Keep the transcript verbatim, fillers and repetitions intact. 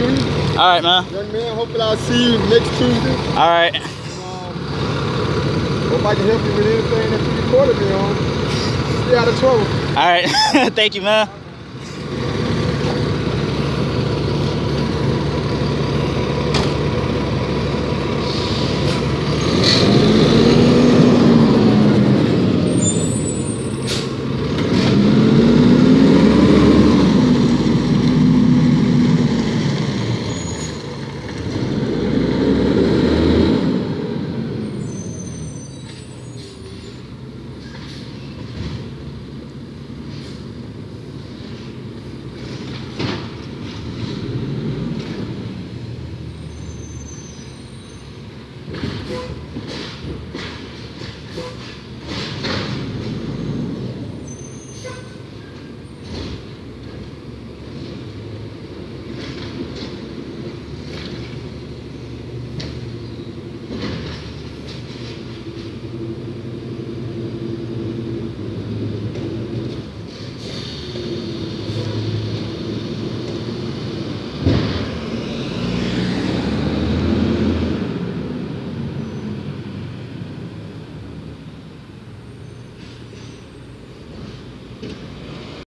to you. All right, man. Young man, hopefully I'll see you next Tuesday. All right. Um, hope I can help you with anything that you recorded me on. Stay out of trouble. All right. Thank you, man.